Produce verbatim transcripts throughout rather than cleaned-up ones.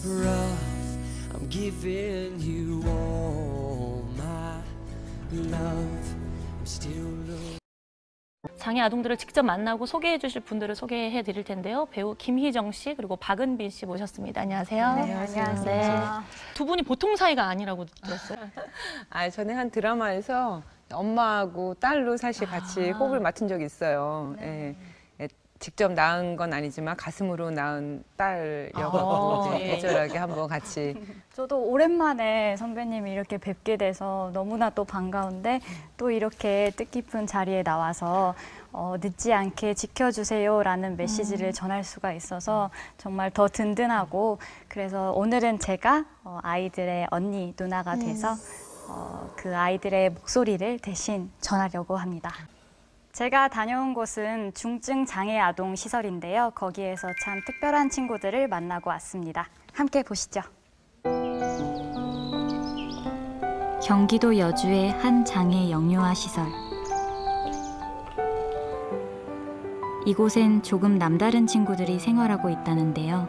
rough. I'm giving you all my love. I'm still love. 장애 아동들을 직접 만나고 소개해 주실 분들을 소개해 드릴 텐데요. 배우 김희정 씨 그리고 박은빈 씨 모셨습니다. 안녕하세요. 네, 안녕하세요. 네. 두 분이 보통 사이가 아니라고 들었어요. 아, 전에 한 드라마에서 엄마하고 딸로 사실 같이 아. 호흡을 맡은 적이 있어요. 네. 예, 직접 낳은 건 아니지만 가슴으로 낳은 딸 역으로 아, 이제 예. 애절하게 한번 같이. 저도 오랜만에 선배님이 이렇게 뵙게 돼서 너무나 또 반가운데 또 이렇게 뜻깊은 자리에 나와서 어, 늦지 않게 지켜주세요라는 메시지를 음. 전할 수가 있어서 정말 더 든든하고 그래서 오늘은 제가 어, 아이들의 언니, 누나가 돼서 어, 그 아이들의 목소리를 대신 전하려고 합니다. 제가 다녀온 곳은 중증 장애 아동 시설인데요. 거기에서 참 특별한 친구들을 만나고 왔습니다. 함께 보시죠. 경기도 여주의 한 장애 영유아 시설. 이곳엔 조금 남다른 친구들이 생활하고 있다는데요.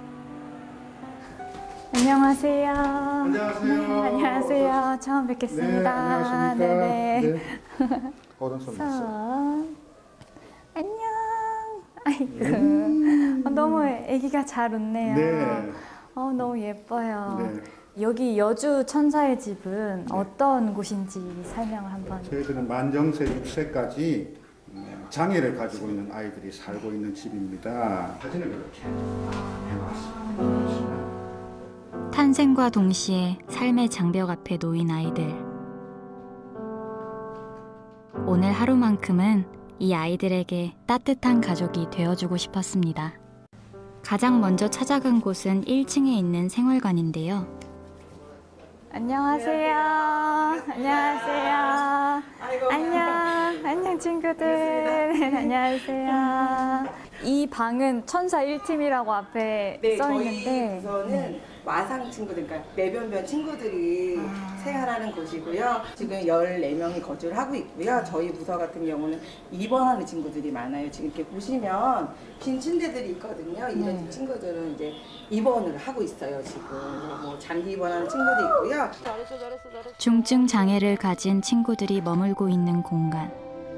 안녕하세요. 안녕하세요. 네, 안녕하세요. 처음 뵙겠습니다. 네, 안녕하십니까. 네네. 네. 오른손 있어요. 손. 안녕. 아이고. 음. 어, 너무 아기가 잘 웃네요. 네. 어, 너무 예뻐요. 네. 여기 여주 천사의 집은 네. 어떤 곳인지 설명을 한번. 저희들은 만정세 육 세까지 장애를 가지고 있는 아이들이 살고 있는 집입니다. 사진을 이렇게 해봤습니다. 탄생과 동시에 삶의 장벽 앞에 놓인 아이들. 오늘 하루만큼은 이 아이들에게 따뜻한 가족이 되어주고 싶었습니다. 가장 먼저 찾아간 곳은 일 층에 있는 생활관인데요. 안녕하세요. 안녕하세요. 안녕. 안녕 친구들. 안녕하세요. 이 방은 천사 일 팀이라고 앞에 네, 써 저희 있는데 부서는 와상 친구들, 그러니까 매변변 친구들이 아. 생활하는 곳이고요. 지금 열네 명이 거주를 하고 있고요. 저희 부서 같은 경우는 입원하는 친구들이 많아요. 지금 이렇게 보시면 빈 침대들이 있거든요. 이런 네. 친구들은 이제 입원을 하고 있어요. 지금 뭐 장기 입원하는 친구도 있고요. 중증 장애를 가진 친구들이 머물고 있는 공간.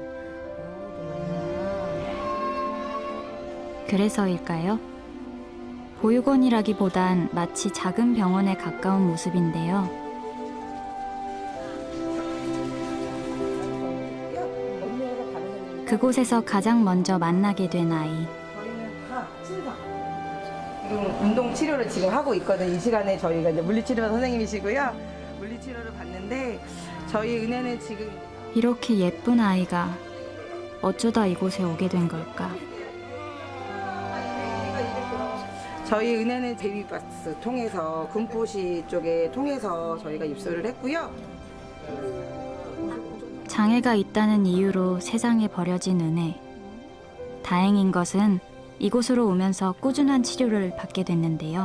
그래서일까요? 보육원이라기보단 마치 작은 병원에 가까운 모습인데요. 그곳에서 가장 먼저 만나게 된 아이. 저희는 다 친사. 지금 운동 치료를 지금 하고 있거든요. 이 시간에 저희가 이제 물리치료 선생님이시고요. 물리치료를 받는데 저희 은혜는 지금 이렇게 예쁜 아이가 어쩌다 이곳에 오게 된 걸까? 저희 은혜는 베이비박스 통해서 군포시 쪽에 통해서 저희가 입소를 했고요. 장애가 있다는 이유로 세상에 버려진 은혜. 다행인 것은 이곳으로 오면서 꾸준한 치료를 받게 됐는데요.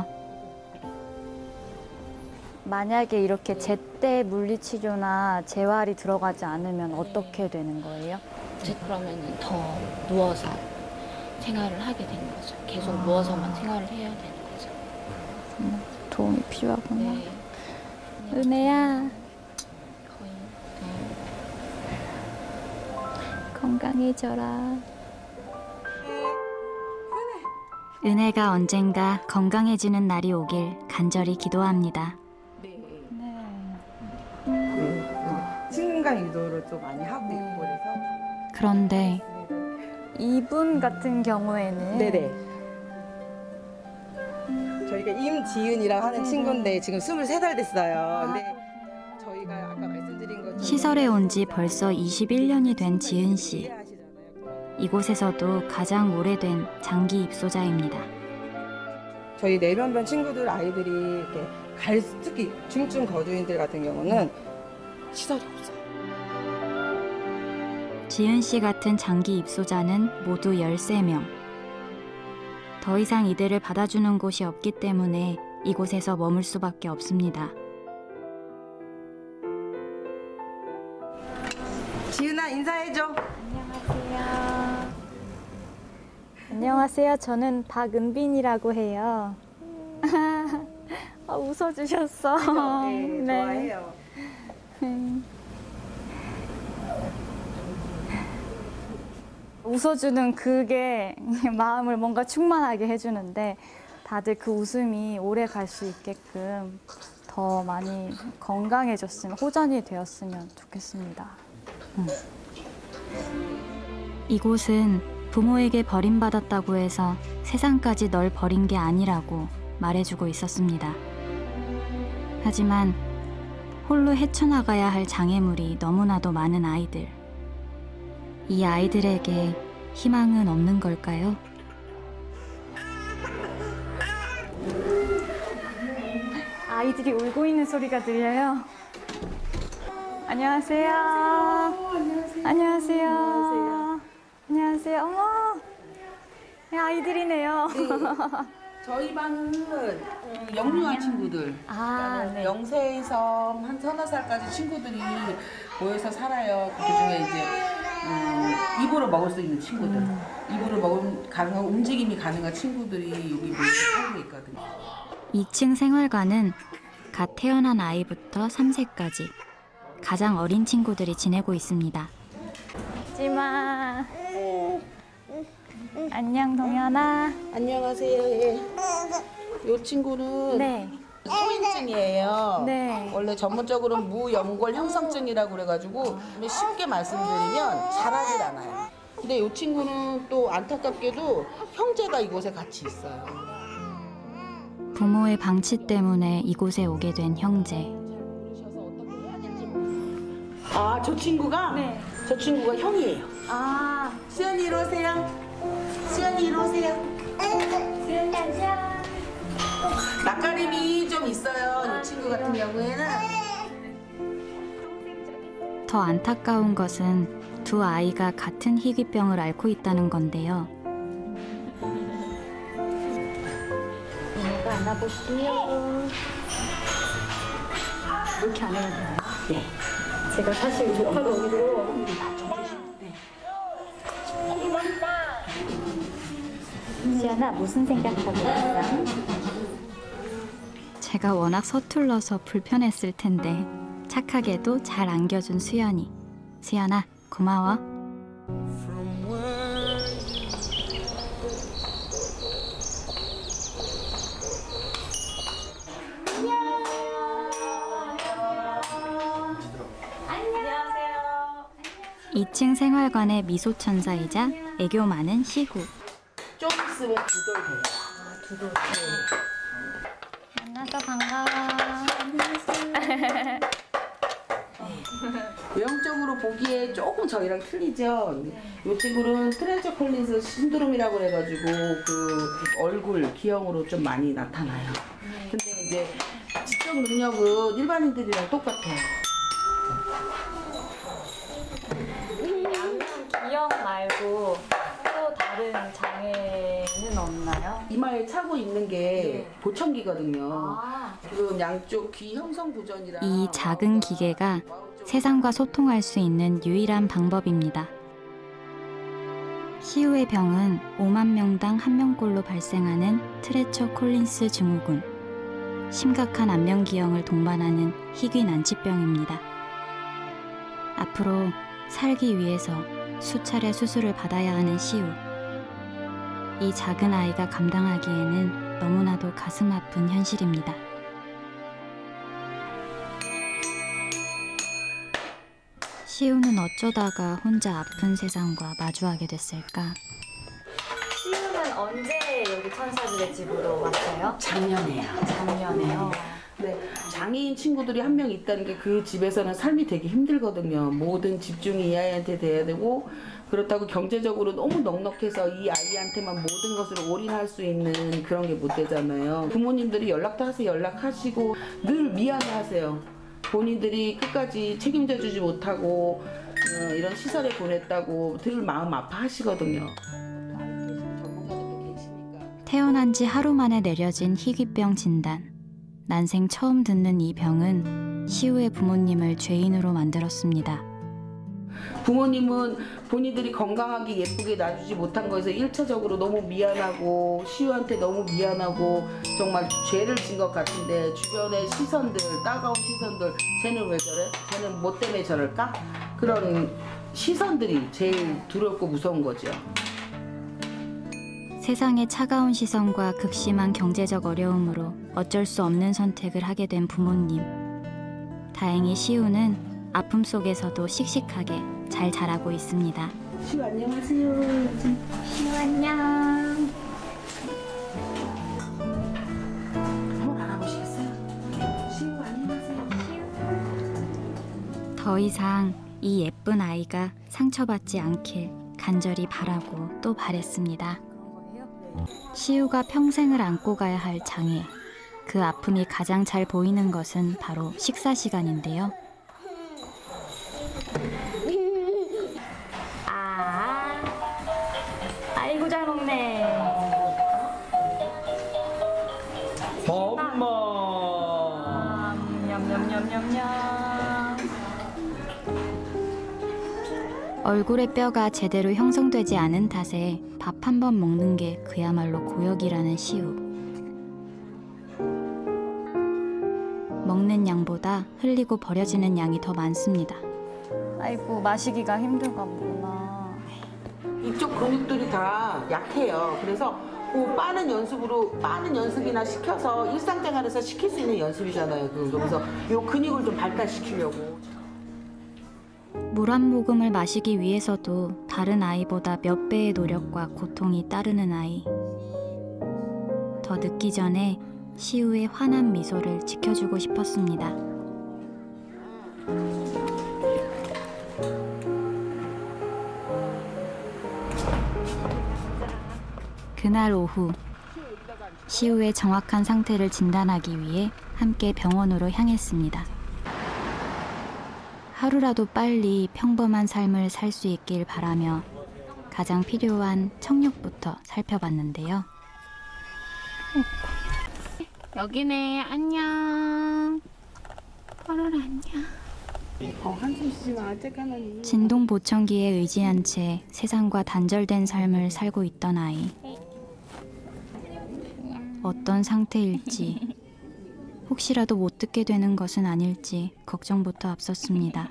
만약에 이렇게 제때 물리치료나 재활이 들어가지 않으면 어떻게 되는 거예요? 그러면 더 누워서 생활을 하게 되는 거죠. 계속 아. 누워서만 생활을 해야 되는 거죠. 정말 도움이 필요하구나. 네. 은혜야, 거의 네. 건강해져라. 은혜가 언젠가 건강해지는 날이 오길 간절히 기도합니다. 네. 네. 친근감 유도를 좀 많이 하고 있고 그래서. 그런데 이분 같은 경우에는 네네. 저희가 임지은이랑 하는 친구인데 지금 스물세 살 됐어요. 근데 저희가 아까 말씀드린 것처럼 시설에 온 지 벌써 이십일 년이 된 지은 씨. 이곳에서도 가장 오래된 장기 입소자입니다. 저희 내변변 친구들 아이들이 이렇게 갈 특히 중증 거주인들 같은 경우는 시설이 없어요. 지은 씨 같은 장기 입소자는 모두 열세 명. 더 이상 이들을 받아주는 곳이 없기 때문에 이곳에서 머물 수밖에 없습니다. 지은아 인사해줘. 안녕하세요. 안녕하세요. 저는 박은빈이라고 해요. 웃어주셨어. 네, 좋아해요. 네. 웃어주는 그게 마음을 뭔가 충만하게 해주는데 다들 그 웃음이 오래 갈 수 있게끔 더 많이 건강해졌으면, 호전이 되었으면 좋겠습니다. 음. 이곳은 부모에게 버림받았다고 해서 세상까지 널 버린 게 아니라고 말해주고 있었습니다. 하지만 홀로 헤쳐나가야 할 장애물이 너무나도 많은 아이들. 이 아이들에게 희망은 없는 걸까요? 아이들이 울고 있는 소리가 들려요. 안녕하세요. 안녕하세요. 안녕하세요. 안녕하세요. 안녕하세요. 어머, 네, 아이들이네요. 네. 저희 반은 음, 영유아 친구들, 아, 그러니까 네. 영 세에서 한 서너 살까지 친구들이 모여서 살아요. 그 중에 이제 음, 입으로 먹을 수 있는 친구들, 음. 입으로 먹을 가능한 움직임이 가능한 친구들이 여기 모여서 살고 있거든요. 이 층 생활관은 갓 태어난 아이부터 삼 세까지 가장 어린 친구들이 지내고 있습니다. 하지마. 안녕, 동현아. 안녕하세요. 예. 이 친구는 네. 소인증이에요. 네. 원래 전문적으로 무연골 형성증이라고 그래가지고 쉽게 말씀드리면 자라질 않아요. 근데 이 친구는 또 안타깝게도 형제가 이곳에 같이 있어요. 부모의 방치 때문에 이곳에 오게 된 형제. 아, 저 친구가? 네. 저 친구가 형이에요. 아, 수연이 이리 오세요. 수연이 이리 오세요. 수연이 안녕. 낯가림이 좀 있어요. 이 친구 같은 경우에는. 더 안타까운 것은 두 아이가 같은 희귀병을 앓고 있다는 건데요. 이모가 안아볼게요. 이렇게 안 해도 되나요? 네. 제가 사실 조카로기로 수연아, 무슨 생각하고 있어? 제가 워낙 서툴러서 불편했을 텐데 착하게도 잘 안겨준 수연이. 수연아, 고마워. From where 이 층 생활관의 미소천사이자 애교 많은 시후. 좀 있으면 두돌 돼요. 만나서 반가워. 외형적으로 보기에 조금 저희랑 틀리죠. 이 친구는 트레저 콜린스 신드롬이라고 해가지고 그 얼굴 기형으로 좀 많이 나타나요. 근데 이제 지적 능력은 일반인들이랑 똑같아요. 기형 말고 또 다른 장애는 없나요? 이마에 차고 있는 게 보청기거든요. 아, 지금 양쪽 귀 형성 부전이라 이 작은 기계가 세상과 소통할 수 있는 유일한 방법입니다. 시우의 병은 오만 명당 한 명꼴로 발생하는 트레처 콜린스 증후군. 심각한 안면기형을 동반하는 희귀 난치병입니다. 앞으로 살기 위해서 수차례 수술을 받아야 하는 시우. 이 작은 아이가 감당하기에는 너무나도 가슴 아픈 현실입니다. 시우는 어쩌다가 혼자 아픈 세상과 마주하게 됐을까? 시우는 언제 여기 천사들의 집으로 왔어요? 작년에요. 작년에요. 네, 장애인 친구들이 한 명 있다는 게 그 집에서는 삶이 되게 힘들거든요. 모든 집중이 이 아이한테 돼야 되고, 그렇다고 경제적으로 너무 넉넉해서 이 아이한테만 모든 것을 올인할 수 있는 그런 게 못 되잖아요. 부모님들이 연락도 하세요. 연락하시고 늘 미안해하세요. 본인들이 끝까지 책임져 주지 못하고 어, 이런 시설에 보냈다고 늘 마음 아파하시거든요. 태어난 지 하루 만에 내려진 희귀병 진단. 난생 처음 듣는 이 병은 시우의 부모님을 죄인으로 만들었습니다. 부모님은 본인들이 건강하게 예쁘게 놔주지 못한 거에서 일차적으로 너무 미안하고 시우한테 너무 미안하고 정말 죄를 진 것 같은데 주변의 시선들, 따가운 시선들, 쟤는 왜 저래? 쟤는 뭐 때문에 저럴까? 그런 시선들이 제일 두렵고 무서운 거죠. 세상의 차가운 시선과 극심한 경제적 어려움으로 어쩔 수 없는 선택을 하게 된 부모님. 다행히 시우는 아픔 속에서도 씩씩하게 잘 자라고 있습니다. 시우 안녕하세요. 시우 안녕. 한번 알아보시겠어요? 시우 안녕하세요. 더 이상 이 예쁜 아이가 상처받지 않길 간절히 바라고 또 바랬습니다. 시우가 평생을 안고 가야 할 장애. 그 아픔이 가장 잘 보이는 것은 바로 식사 시간인데요. 아, 아이고 잘 먹네. 엄마. 아, 냠냠냠냠냠. 얼굴의 뼈가 제대로 형성되지 않은 탓에 밥 한 번 먹는 게 그야말로 고역이라는 시우. 먹는 양보다 흘리고 버려지는 양이 더 많습니다. 아이고 마시기가 힘든가 보구나. 이쪽 근육들이 다 약해요. 그래서 그 빠른 연습으로 빠른 연습이나 시켜서 일상생활에서 시킬 수 있는 연습이잖아요. 그래서 이 근육을 좀 발달시키려고. 물 한 모금을 마시기 위해서도 다른 아이보다 몇 배의 노력과 고통이 따르는 아이. 더 늦기 전에 시우의 환한 미소를 지켜주고 싶었습니다. 그날 오후, 시우의 정확한 상태를 진단하기 위해 함께 병원으로 향했습니다. 하루라도 빨리 평범한 삶을 살 수 있길 바라며 가장 필요한 청력부터 살펴봤는데요. 여기네. 안녕. 펄펄 안녕. 어, 한숨 쉬지 마. 쬐까만. 진동 보청기에 의지한 채 세상과 단절된 삶을 살고 있던 아이. 어떤 상태일지, 혹시라도 못 듣게 되는 것은 아닐지 걱정부터 앞섰습니다.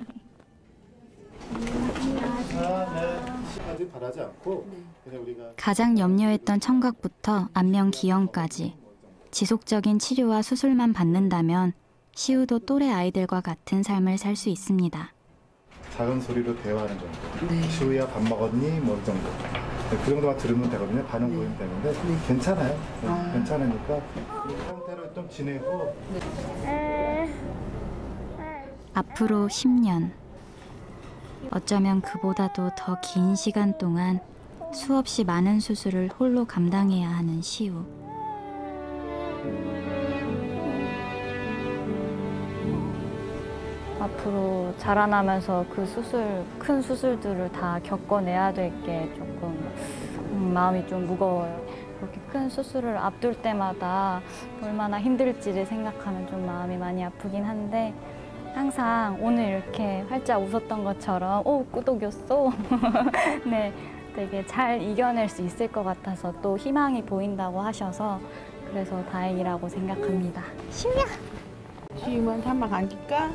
아직 바라지 않고 그냥 우리가 가장 염려했던 청각부터 안면 기형까지 지속적인 치료와 수술만 받는다면 시우도 또래 아이들과 같은 삶을 살 수 있습니다. 작은 소리로 대화하는 정도. 네. 시우야 밥 먹었니? 뭐 이 정도. 네, 그 정도만 들으면 되거든요. 반응 네. 보이면 되는데 네. 괜찮아요. 네, 아. 괜찮으니까 이 상태로 좀 지내고 앞으로 십 년. 어쩌면 그보다도 더 긴 시간 동안 수없이 많은 수술을 홀로 감당해야 하는 시우. 앞으로 자라나면서 그 수술, 큰 수술들을 다 겪어내야 될 게 조금 음, 마음이 좀 무거워요. 그렇게 큰 수술을 앞둘 때마다 얼마나 힘들지를 생각하면 좀 마음이 많이 아프긴 한데 항상 오늘 이렇게 활짝 웃었던 것처럼 오, 꾸덕이었어. 네, 되게 잘 이겨낼 수 있을 것 같아서 또 희망이 보인다고 하셔서 그래서 다행이라고 생각합니다. 시우야. 시우만 한번 안길까?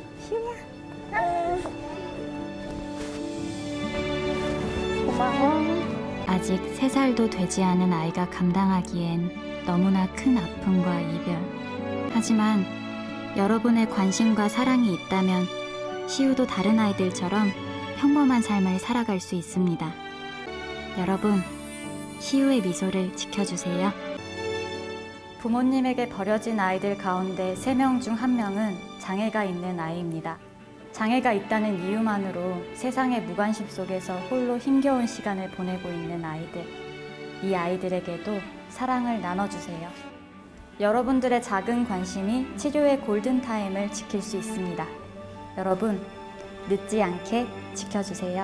고마워. 아직 세 살도 되지 않은 아이가 감당하기엔 너무나 큰 아픔과 이별. 하지만 여러분의 관심과 사랑이 있다면 시우도 다른 아이들처럼 평범한 삶을 살아갈 수 있습니다. 여러분, 시우의 미소를 지켜주세요. 부모님에게 버려진 아이들 가운데 세 명 중 한 명은 장애가 있는 아이입니다. 장애가 있다는 이유만으로 세상의 무관심 속에서 홀로 힘겨운 시간을 보내고 있는 아이들. 이 아이들에게도 사랑을 나눠주세요. 여러분들의 작은 관심이 치료의 골든타임을 지킬 수 있습니다. 여러분, 늦지 않게 지켜주세요.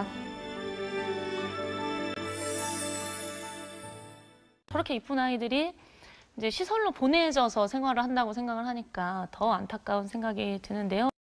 저렇게 이쁜 아이들이 이제 시설로 보내져서 생활을 한다고 생각을 하니까 더 안타까운 생각이 드는데요.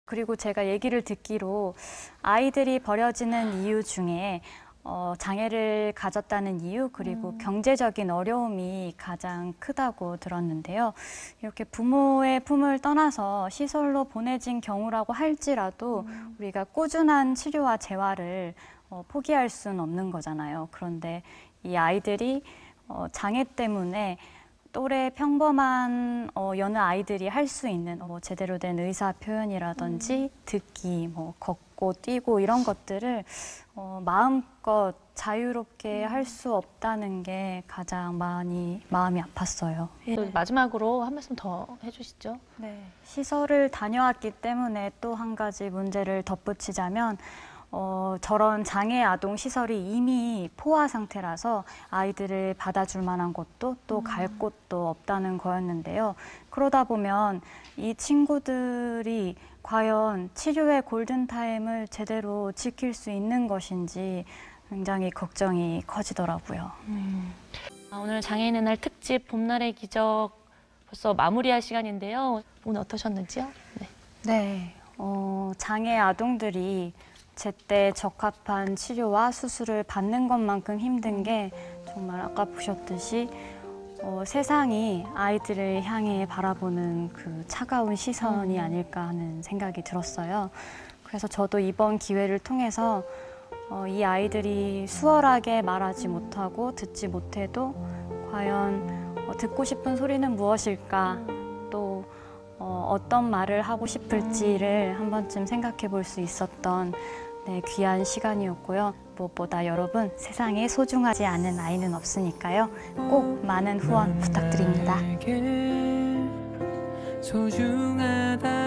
그리고 제가 얘기를 듣기로 아이들이 버려지는 이유 중에 어, 장애를 가졌다는 이유 그리고 음. 경제적인 어려움이 가장 크다고 들었는데요. 이렇게 부모의 품을 떠나서 시설로 보내진 경우라고 할지라도 음. 우리가 꾸준한 치료와 재활을 어, 포기할 수는 없는 거잖아요. 그런데 이 아이들이 어, 장애 때문에 또래 평범한 어, 여느 아이들이 할 수 있는 뭐 제대로 된 의사 표현이라든지 음. 듣기, 뭐 걷고 뛰고 이런 것들을 어, 마음껏 자유롭게 할 수 없다는 게 가장 많이 마음이 아팠어요. 네. 마지막으로 한 말씀 더 해주시죠. 네. 시설을 다녀왔기 때문에 또 한 가지 문제를 덧붙이자면 어, 저런 장애 아동 시설이 이미 포화 상태라서 아이들을 받아줄 만한 곳도 또 갈 음. 곳도 없다는 거였는데요. 그러다 보면 이 친구들이 과연 치료의 골든타임을 제대로 지킬 수 있는 것인지 굉장히 걱정이 커지더라고요. 음. 아, 오늘 장애인의 날 특집 봄날의 기적 벌써 마무리할 시간인데요. 오늘 어떠셨는지요? 네, 네 어, 장애 아동들이 제때 적합한 치료와 수술을 받는 것만큼 힘든 게 정말 아까 보셨듯이 어, 세상이 아이들을 향해 바라보는 그 차가운 시선이 아닐까 하는 생각이 들었어요. 그래서 저도 이번 기회를 통해서 어, 이 아이들이 수월하게 말하지 못하고 듣지 못해도 과연 어, 듣고 싶은 소리는 무엇일까 또 어, 어떤 말을 하고 싶을지를 한 번쯤 생각해 볼 수 있었던 네, 귀한 시간이었고요. 무엇보다 여러분 세상에 소중하지 않은 아이는 없으니까요. 꼭 많은 후원 부탁드립니다. 소중하다